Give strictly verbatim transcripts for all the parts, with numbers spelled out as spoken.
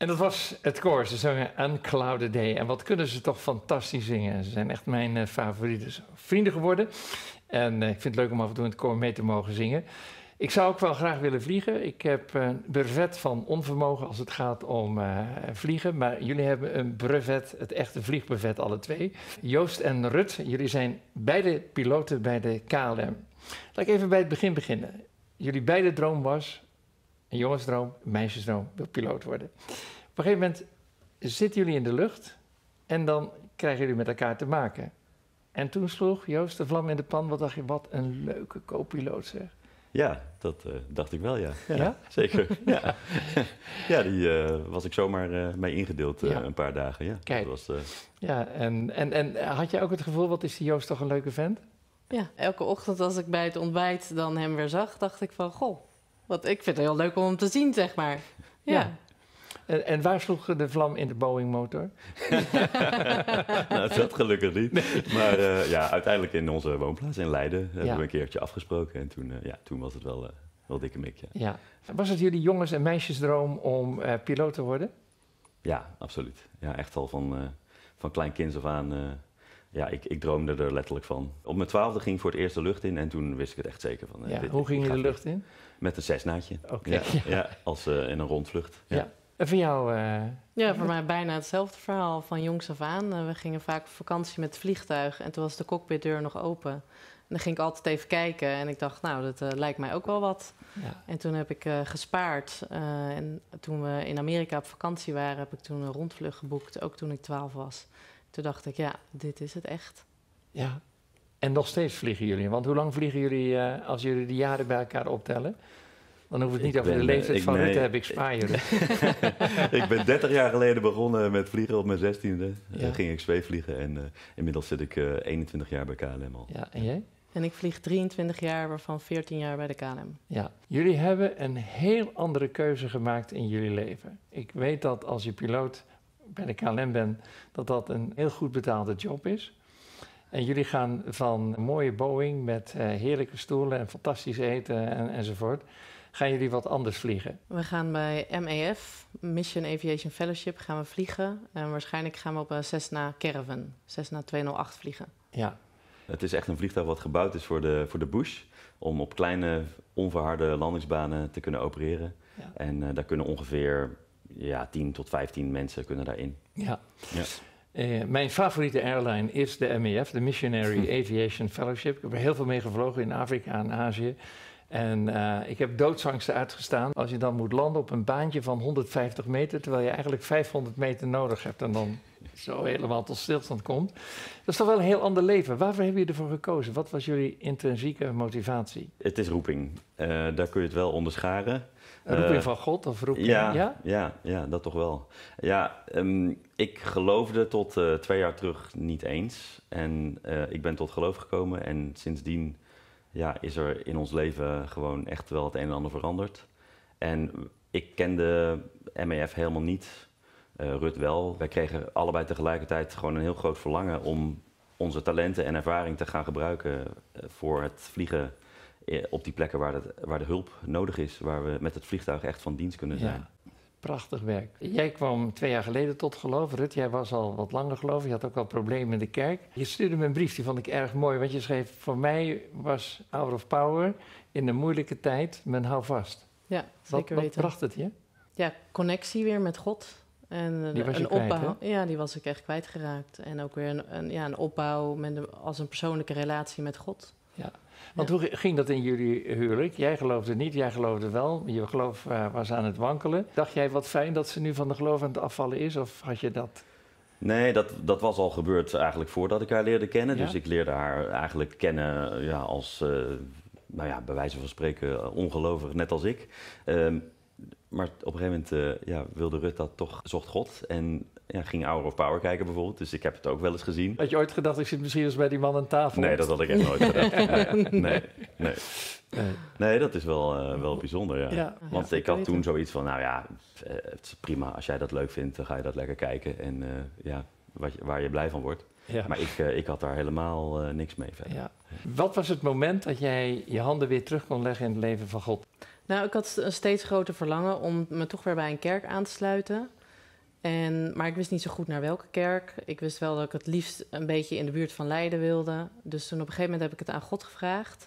En dat was het koor. Ze zongen Unclouded Day. En wat kunnen ze toch fantastisch zingen. Ze zijn echt mijn uh, favoriete vrienden geworden. En uh, ik vind het leuk om af en toe in het koor mee te mogen zingen. Ik zou ook wel graag willen vliegen. Ik heb een brevet van onvermogen als het gaat om uh, vliegen. Maar jullie hebben een brevet, het echte vliegbrevet, alle twee. Joost en Rut, jullie zijn beide piloten bij de K L M. Laat ik even bij het begin beginnen. Jullie beide droom was, een jongensdroom, een meisjesdroom, wil piloot worden. Op een gegeven moment zitten jullie in de lucht en dan krijgen jullie met elkaar te maken. En toen sloeg Joost de vlam in de pan. Wat dacht je, wat een leuke co-piloot zeg. Ja, dat uh, dacht ik wel, ja. Ja? Ja zeker. Ja, ja die uh, was ik zomaar uh, mee ingedeeld uh, ja. een paar dagen. Ja, Kijk, dat was, uh... ja en, en, en had jij ook het gevoel, wat is die Joost toch een leuke vent? Ja, elke ochtend als ik bij het ontbijt dan hem weer zag, dacht ik van, goh, wat, ik vind het heel leuk om hem te zien, zeg maar. Ja. ja. En, en waar sloeg de vlam in de Boeing-motor? Nou, dat gelukkig niet. Nee. Maar uh, ja, uiteindelijk in onze woonplaats in Leiden ja. hebben we een keertje afgesproken. En toen, uh, ja, toen was het wel, uh, wel dikke mik. Ja. Ja. Was het jullie jongens- en meisjesdroom om uh, piloot te worden? Ja, absoluut. Ja, echt al van, uh, van klein kinds af aan. Uh, ja, ik, ik droomde er letterlijk van. Op mijn twaalfde ging ik voor het eerst de lucht in. En toen wist ik het echt zeker van. Uh, ja, dit, hoe ging je de lucht in? Met een Cessnaatje. Oké. Okay. Ja, ja. ja, als uh, in een rondvlucht. Ja. Ja. En voor jou? Uh... Ja, voor mij bijna hetzelfde verhaal van jongs af aan. Uh, we gingen vaak op vakantie met het vliegtuig en toen was de cockpitdeur nog open. En dan ging ik altijd even kijken en ik dacht, nou, dat uh, lijkt mij ook wel wat. Ja. En toen heb ik uh, gespaard. Uh, en toen we in Amerika op vakantie waren, heb ik toen een rondvlucht geboekt, ook toen ik twaalf was. Toen dacht ik, ja, dit is het echt. Ja, en nog steeds vliegen jullie. Want hoe lang vliegen jullie uh, als jullie de jaren bij elkaar optellen? Dan hoef het niet ik over ben, de leeftijd van Rutte, heb ik spaar jullie. Ik ben dertig jaar geleden begonnen met vliegen op mijn zestiende. Ja. Dan ging ik zweefvliegen en uh, inmiddels zit ik uh, eenentwintig jaar bij K L M al. Ja, en jij? En ik vlieg drieëntwintig jaar, waarvan veertien jaar bij de K L M. Ja, jullie hebben een heel andere keuze gemaakt in jullie leven. Ik weet dat als je piloot bij de K L M bent, dat dat een heel goed betaalde job is. En jullie gaan van een mooie Boeing met uh, heerlijke stoelen en fantastisch eten en, enzovoort. Gaan jullie wat anders vliegen? We gaan bij M A F, Mission Aviation Fellowship, gaan we vliegen. En waarschijnlijk gaan we op een Cessna Caravan, Cessna tweehonderdacht vliegen. Ja. Het is echt een vliegtuig wat gebouwd is voor de, voor de bush. Om op kleine, onverharde landingsbanen te kunnen opereren. Ja. En uh, daar kunnen ongeveer ja, tien tot vijftien mensen kunnen daarin. Ja. Ja. Uh, mijn favoriete airline is de M A F, de Missionary Aviation Fellowship. Ik heb er heel veel mee gevlogen in Afrika en Azië. En uh, ik heb doodsangsten uitgestaan als je dan moet landen op een baantje van honderdvijftig meter... terwijl je eigenlijk vijfhonderd meter nodig hebt en dan zo helemaal tot stilstand komt. Dat is toch wel een heel ander leven. Waarvoor hebben jullie ervoor gekozen? Wat was jullie intrinsieke motivatie? Het is roeping. Uh, daar kun je het wel onderscharen. Een roeping uh, van God of roeping? Ja, ja? ja, ja dat toch wel. Ja, um, ik geloofde tot uh, twee jaar terug niet eens. En uh, ik ben tot geloof gekomen en sindsdien... Ja, is er in ons leven gewoon echt wel het een en ander veranderd. En ik kende M A F helemaal niet, uh, Rut wel. Wij kregen allebei tegelijkertijd gewoon een heel groot verlangen om onze talenten en ervaring te gaan gebruiken voor het vliegen op die plekken waar, het, waar de hulp nodig is, waar we met het vliegtuig echt van dienst kunnen zijn. Ja. Prachtig werk. Jij kwam twee jaar geleden tot geloof. Rut, jij was al wat langer geloof. Je had ook wel problemen in de kerk. Je stuurde me een brief, die vond ik erg mooi. Want je schreef, voor mij was Hour of Power in een moeilijke tijd mijn houvast. Ja, zeker wat, weten. Wat bracht het je? Ja, connectie weer met God. En die was je een kwijt, opbouw. Hè? Ja, die was ik echt kwijtgeraakt. En ook weer een, een, ja, een opbouw met een, als een persoonlijke relatie met God. Ja. Want ja. Hoe ging dat in jullie huwelijk? Jij geloofde niet, jij geloofde wel. Je geloof uh, was aan het wankelen. Dacht jij wat fijn dat ze nu van de geloof aan het afvallen is? Of had je dat... Nee, dat, dat was al gebeurd eigenlijk voordat ik haar leerde kennen. Ja? Dus ik leerde haar eigenlijk kennen ja, als, uh, nou ja, bij wijze van spreken, ongelovig, net als ik. Um, maar op een gegeven moment uh, ja, wilde Rut dat toch, zocht God. En ja, ging Hour of Power kijken bijvoorbeeld. Dus ik heb het ook wel eens gezien. Had je ooit gedacht, ik zit misschien eens bij die man aan tafel? Nee, dat had ik echt nooit gedacht. Nee, nee, nee. Nee, dat is wel, uh, wel bijzonder, ja. ja. Want ja, ik had toen zoiets van, nou ja, het is prima. Als jij dat leuk vindt, dan ga je dat lekker kijken. En uh, ja, wat je, waar je blij van wordt. Ja. Maar ik, uh, ik had daar helemaal uh, niks mee verder. Ja. Wat was het moment dat jij je handen weer terug kon leggen in het leven van God? Nou, ik had een steeds groter verlangen om me toch weer bij een kerk aan te sluiten. En, maar ik wist niet zo goed naar welke kerk. Ik wist wel dat ik het liefst een beetje in de buurt van Leiden wilde. Dus toen op een gegeven moment heb ik het aan God gevraagd.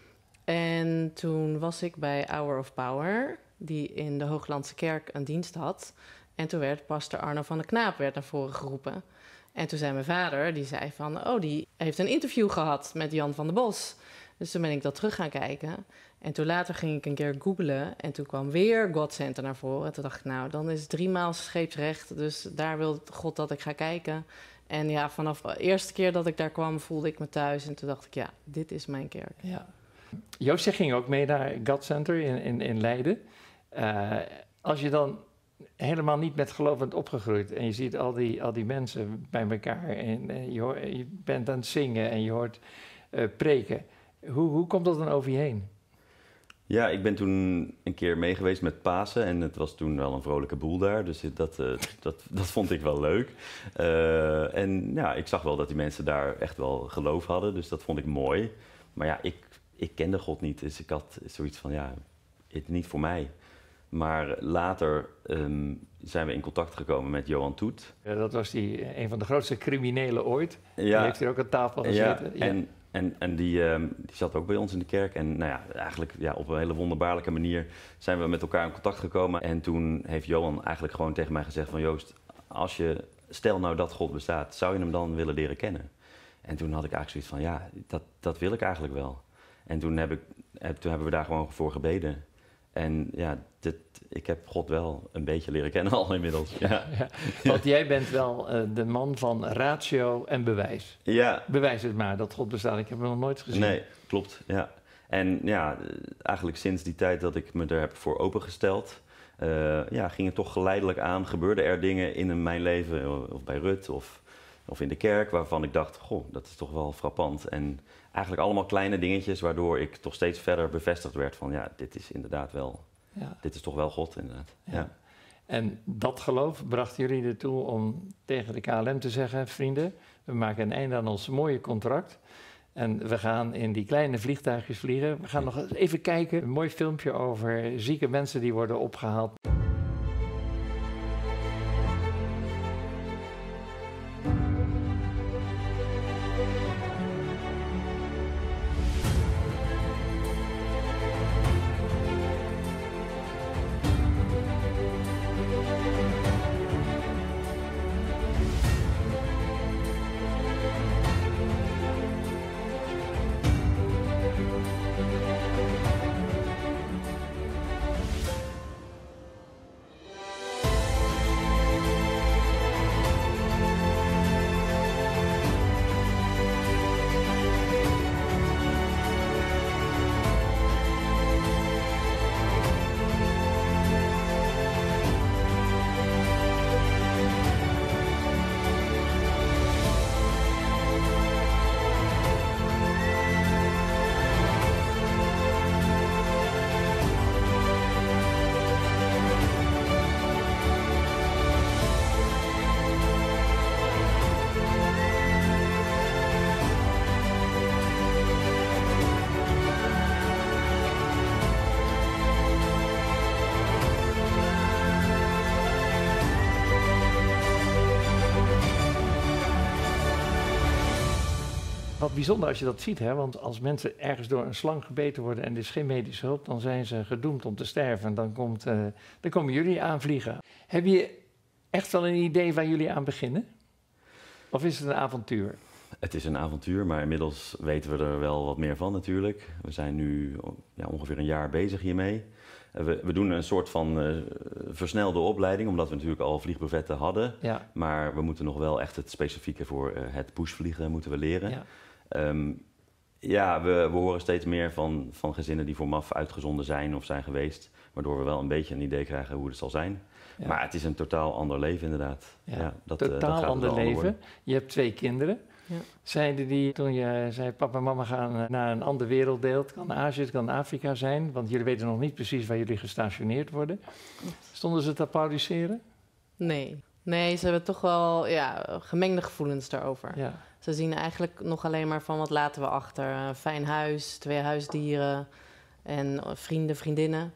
En toen was ik bij Hour of Power, die in de Hooglandse Kerk een dienst had. En toen werd pastor Arno van der Knaap werd naar voren geroepen. En toen zei mijn vader, die zei van, oh, die heeft een interview gehad met Jan van der Bos. Dus toen ben ik dat terug gaan kijken. En toen later ging ik een keer googlen en toen kwam weer God Center naar voren. En toen dacht ik, nou, dan is het driemaal scheepsrecht. Dus daar wil God dat ik ga kijken. En ja, vanaf de eerste keer dat ik daar kwam, voelde ik me thuis. En toen dacht ik, ja, dit is mijn kerk. Ja. Joost, jij ging ook mee naar God Center in, in, in Leiden. Uh, als je dan helemaal niet met geloof bent opgegroeid en je ziet al die, al die mensen bij elkaar en uh, je, hoort, je bent aan het zingen en je hoort uh, preken. Hoe, hoe komt dat dan over je heen? Ja, ik ben toen een keer mee geweest met Pasen en het was toen wel een vrolijke boel daar. Dus dat, uh, dat, dat vond ik wel leuk. Uh, en ja, ik zag wel dat die mensen daar echt wel geloof hadden, dus dat vond ik mooi. Maar ja, ik, ik kende God niet, dus ik had zoiets van, ja, het niet voor mij. Maar later um, zijn we in contact gekomen met Johan Toet. Ja, dat was die, een van de grootste criminelen ooit. Ja. Die heeft hier ook aan tafel gezeten. Ja, ja. En, en, en die, um, die zat ook bij ons in de kerk. En nou ja, eigenlijk ja, op een hele wonderbaarlijke manier zijn we met elkaar in contact gekomen. En toen heeft Johan eigenlijk gewoon tegen mij gezegd van, Joost, als je, stel nou dat God bestaat, zou je hem dan willen leren kennen? En toen had ik eigenlijk zoiets van, ja, dat, dat wil ik eigenlijk wel. En toen, heb ik, heb, toen hebben we daar gewoon voor gebeden. En ja, dit, ik heb God wel een beetje leren kennen al inmiddels. Ja. Ja, want jij bent wel uh, de man van ratio en bewijs. Ja. Bewijs het maar dat God bestaat. Ik heb hem nog nooit gezien. Nee, klopt. Ja. En ja, eigenlijk sinds die tijd dat ik me er heb voor opengesteld, uh, ja, ging het toch geleidelijk aan. Gebeurden er dingen in mijn leven, of bij Rut of, of in de kerk, waarvan ik dacht, goh, dat is toch wel frappant. En eigenlijk allemaal kleine dingetjes, waardoor ik toch steeds verder bevestigd werd van, ja, dit is inderdaad wel, ja. dit is toch wel God inderdaad. Ja. Ja. En dat geloof bracht jullie ertoe om tegen de K L M te zeggen, vrienden, we maken een einde aan ons mooie contract. En we gaan in die kleine vliegtuigjes vliegen. We gaan nog eens even kijken, een mooi filmpje over zieke mensen die worden opgehaald. Wat bijzonder als je dat ziet, hè? Want als mensen ergens door een slang gebeten worden en er is geen medische hulp, dan zijn ze gedoemd om te sterven. En dan, komt, uh, dan komen jullie aanvliegen. Heb je echt wel een idee waar jullie aan beginnen? Of is het een avontuur? Het is een avontuur, maar inmiddels weten we er wel wat meer van natuurlijk. We zijn nu ja, ongeveer een jaar bezig hiermee. We, we doen een soort van uh, versnelde opleiding, omdat we natuurlijk al vliegbrevetten hadden. Ja. Maar we moeten nog wel echt het specifieke voor uh, het pushvliegen moeten we leren. Ja, um, ja we, we horen steeds meer van, van gezinnen die voor M A F uitgezonden zijn of zijn geweest. Waardoor we wel een beetje een idee krijgen hoe het zal zijn. Ja. Maar het is een totaal ander leven inderdaad. Ja, ja dat, totaal uh, dat gaat ander leven. Worden. Je hebt twee kinderen. Ja. Zeiden die toen je zei, papa en mama gaan naar een ander werelddeel. Het kan Azië, het kan Afrika zijn. Want jullie weten nog niet precies waar jullie gestationeerd worden. Stonden ze te applaudisseren? Nee. Nee, ze hebben toch wel ja, gemengde gevoelens daarover. Ja. Ze zien eigenlijk nog alleen maar van wat laten we achter. Een fijn huis, twee huisdieren en vrienden, vriendinnen.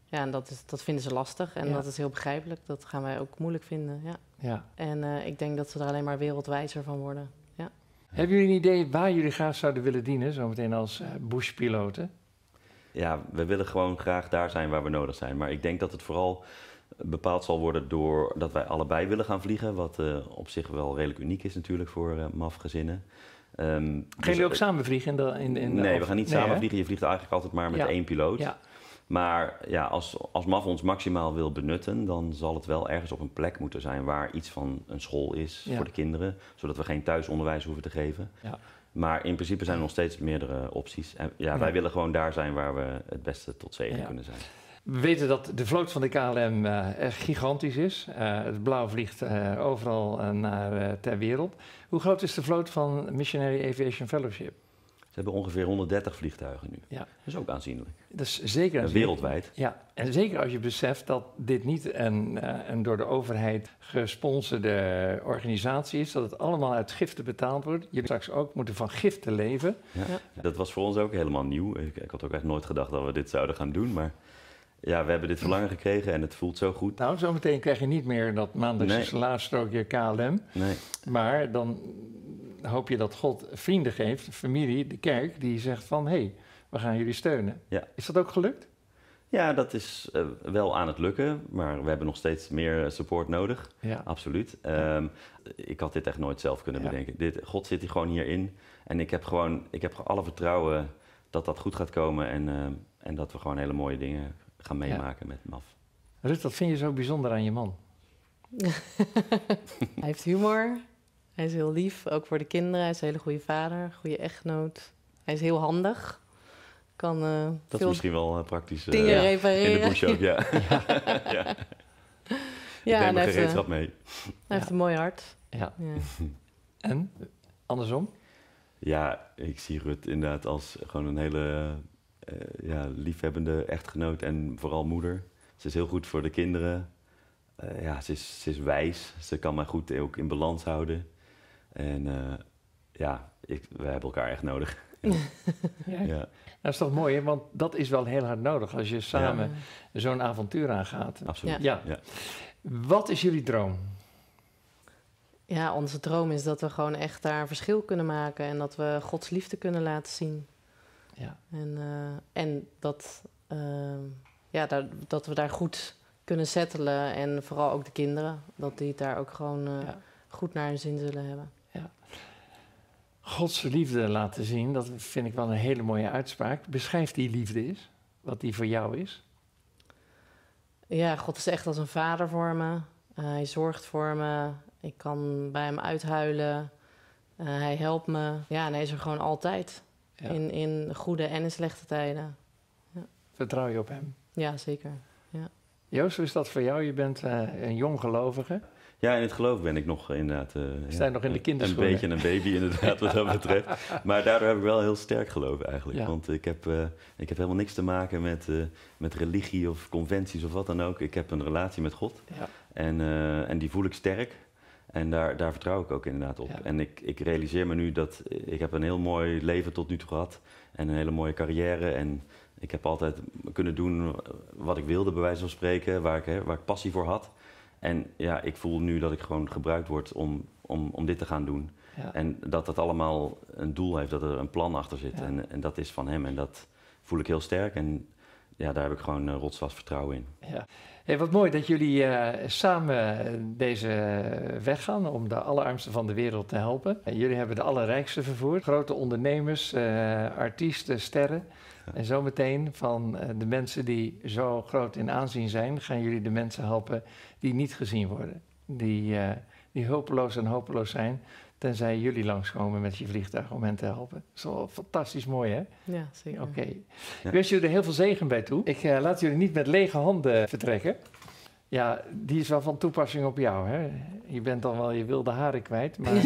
Ja, en dat, is, dat vinden ze lastig en Ja. dat is heel begrijpelijk. Dat gaan wij ook moeilijk vinden, ja. Ja. En uh, ik denk dat ze er alleen maar wereldwijzer van worden. Ja. Hebben jullie een idee waar jullie graag zouden willen dienen, zometeen als uh, bushpiloten? Ja, we willen gewoon graag daar zijn waar we nodig zijn. Maar ik denk dat het vooral bepaald zal worden door dat wij allebei willen gaan vliegen. Wat uh, op zich wel redelijk uniek is natuurlijk voor uh, M A F-gezinnen. Um, gaan dus, jullie ook samen vliegen? In de, in, in de, nee, of, we gaan niet nee, samen hè? vliegen. Je vliegt eigenlijk altijd maar met ja. één piloot. Ja. Maar ja, als, als M A F ons maximaal wil benutten, dan zal het wel ergens op een plek moeten zijn waar iets van een school is ja. voor de kinderen. Zodat we geen thuisonderwijs hoeven te geven. Ja. Maar in principe zijn er nog steeds meerdere opties. En ja, ja. wij willen gewoon daar zijn waar we het beste tot zegen ja. kunnen zijn. We weten dat de vloot van de K L M uh, echt gigantisch is. Uh, het blauw vliegt uh, overal uh, naar uh, ter wereld. Hoe groot is de vloot van Missionary Aviation Fellowship? Ze hebben ongeveer honderddertig vliegtuigen nu. Ja. Dat is ook aanzienlijk. Dat is zeker aanzienlijk. Wereldwijd. Ja, en zeker als je beseft dat dit niet een, uh, een door de overheid gesponsorde organisatie is. Dat het allemaal uit giften betaald wordt. Jullie straks ook moeten van giften leven. Ja. Ja. Dat was voor ons ook helemaal nieuw. Ik, ik had ook echt nooit gedacht dat we dit zouden gaan doen, maar... Ja, we hebben dit verlangen gekregen en het voelt zo goed. Nou, zometeen krijg je niet meer dat maandelijkse nee. salaarstrookje K L M. Nee. Maar dan hoop je dat God vrienden geeft, familie, de kerk, die zegt van... hé, hey, we gaan jullie steunen. Ja. Is dat ook gelukt? Ja, dat is uh, wel aan het lukken, maar we hebben nog steeds meer support nodig. Ja. Absoluut. Um, ik had dit echt nooit zelf kunnen ja. bedenken. Dit, God zit hier gewoon hierin. En ik heb gewoon ik heb alle vertrouwen dat dat goed gaat komen en, uh, en dat we gewoon hele mooie dingen gaan meemaken ja. met M A F. Rut, wat vind je zo bijzonder aan je man? Hij heeft humor. Hij is heel lief, ook voor de kinderen. Hij is een hele goede vader, goede echtgenoot. Hij is heel handig. Kan uh, dat veel is misschien wel uh, praktisch. Uh, dingen ja. repareren. In de bush ook, ja. ja. ja. Ik ja, neem mijn heeft, gereedschap uh, mee. Hij ja. heeft een mooi hart. Ja. ja. En? Andersom? Ja, ik zie Rut inderdaad als gewoon een hele uh, ja, liefhebbende echtgenoot en vooral moeder. Ze is heel goed voor de kinderen. Uh, ja, ze is, ze is wijs. Ze kan mij goed ook in balans houden. En uh, ja, ik, we hebben elkaar echt nodig. ja. Ja. Dat is toch mooi, hè? Want dat is wel heel hard nodig als je samen ja. zo'n avontuur aangaat. Absoluut. Ja. Ja. Wat is jullie droom? Ja, onze droom is dat we gewoon echt daar een verschil kunnen maken en dat we Gods liefde kunnen laten zien. Ja. En, uh, en dat, uh, ja, daar, dat we daar goed kunnen settelen en vooral ook de kinderen, dat die het daar ook gewoon uh, ja. goed naar hun zin zullen hebben. Ja. Gods liefde laten zien, dat vind ik wel een hele mooie uitspraak. Beschrijf die liefde eens, wat die voor jou is. Ja, God is echt als een vader voor me. Uh, hij zorgt voor me. Ik kan bij hem uithuilen. Uh, hij helpt me. Ja, en hij is er gewoon altijd. Ja. In, in goede en in slechte tijden. Ja. Vertrouw je op hem? Ja, zeker. Ja. Joost, hoe is dat voor jou? Je bent uh, een jong gelovige. Ja, in het geloof ben ik nog inderdaad... Uh, Sta je ja, nog in de kinderschoenen? Een beetje een baby inderdaad, wat dat betreft. Maar daardoor heb ik wel heel sterk geloof eigenlijk. Ja. Want ik heb, uh, ik heb helemaal niks te maken met, uh, met religie of conventies of wat dan ook. Ik heb een relatie met God. Ja. En, uh, en die voel ik sterk. En daar, daar vertrouw ik ook inderdaad op. Ja. En ik, ik realiseer me nu dat ik heb een heel mooi leven tot nu toe gehad. En een hele mooie carrière. En ik heb altijd kunnen doen wat ik wilde, bij wijze van spreken. Waar ik, hè, waar ik passie voor had. En ja, ik voel nu dat ik gewoon gebruikt word om, om, om dit te gaan doen. Ja. En dat dat allemaal een doel heeft, dat er een plan achter zit. Ja. En, en dat is van hem. En dat voel ik heel sterk. En ja, daar heb ik gewoon uh, rotsvast vertrouwen in. Ja. Hey, wat mooi dat jullie uh, samen deze weg gaan om de allerarmsten van de wereld te helpen. Uh, jullie hebben de allerrijkste vervoerd. Grote ondernemers, uh, artiesten, sterren. Ja. En zometeen van uh, de mensen die zo groot in aanzien zijn, gaan jullie de mensen helpen die niet gezien worden. Die, uh, die hulpeloos en hopeloos zijn, tenzij jullie langskomen met je vliegtuig om hen te helpen. Dat is wel fantastisch mooi, hè? Ja, zeker. Oké. Okay. Ja. Ik wens jullie er heel veel zegen bij toe. Ik uh, laat jullie niet met lege handen vertrekken. Ja, die is wel van toepassing op jou, hè? Je bent dan wel je wilde haren kwijt, maar...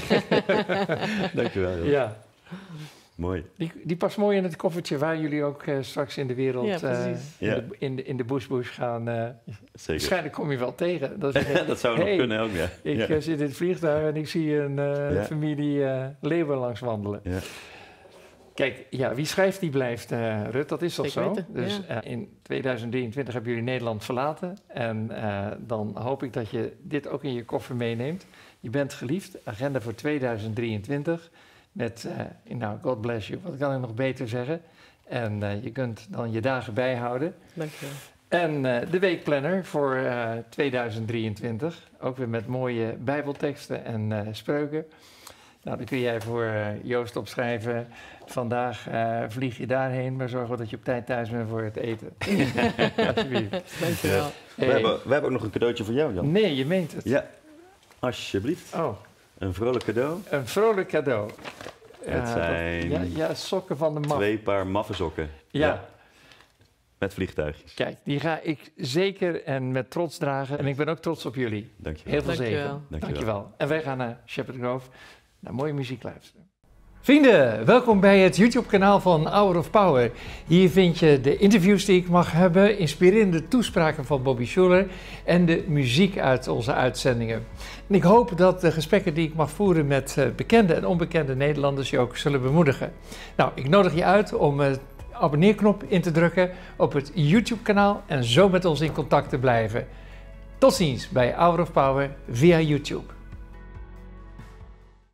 Dankjewel, joh. Ja. Mooi. Die, die past mooi in het koffertje waar jullie ook uh, straks in de wereld, ja, uh, in, ja. de, in, de, in de bush bush gaan. Uh, Zeker. Waarschijnlijk kom je wel tegen. Dat, is, dat zou hey, nog kunnen ook, ja. Ik ja. uh, zit in het vleertuig en ik zie een uh, ja. familie uh, leeuwen langs wandelen. Ja. Kijk, ja, wie schrijft, die blijft, uh, Rut. Dat is toch Zeker zo? weten, Dus ja. uh, in tweeduizend drieëntwintig hebben jullie Nederland verlaten. En uh, dan hoop ik dat je dit ook in je koffer meeneemt. Je bent geliefd. Agenda voor tweeduizend drieëntwintig. Met, uh, nou, God bless you. Wat kan ik nog beter zeggen? En uh, je kunt dan je dagen bijhouden. Dank je wel. En uh, de weekplanner voor uh, tweeduizend drieëntwintig. Ook weer met mooie bijbelteksten en uh, spreuken. Nou, dan kun jij voor uh, Joost opschrijven. Vandaag uh, vlieg je daarheen, maar zorg wel dat je op tijd thuis bent voor het eten. Alsjeblieft. Dank je wel. We, Hey. hebben, we hebben ook nog een cadeautje voor jou, Jan. Nee, je meent het. Ja, alsjeblieft. Oh, Een vrolijk cadeau. een vrolijk cadeau. Het Ja, zijn dat- ja, ja, sokken van de maf. twee paar maffe sokken. Ja. Met vliegtuigjes. Kijk, die ga ik zeker en met trots dragen. En ik ben ook trots op jullie. Dankjewel. Heel veel Dank je zegen. wel. Dankjewel. Dankjewel. En wij gaan naar Shepherd Grove naar mooie muziek luisteren. Vrienden, welkom bij het YouTube-kanaal van Hour of Power. Hier vind je de interviews die ik mag hebben, inspirerende toespraken van Bobby Schuller en de muziek uit onze uitzendingen. En ik hoop dat de gesprekken die ik mag voeren met bekende en onbekende Nederlanders je ook zullen bemoedigen. Nou, ik nodig je uit om de abonneerknop in te drukken op het YouTube-kanaal en zo met ons in contact te blijven. Tot ziens bij Hour of Power via YouTube.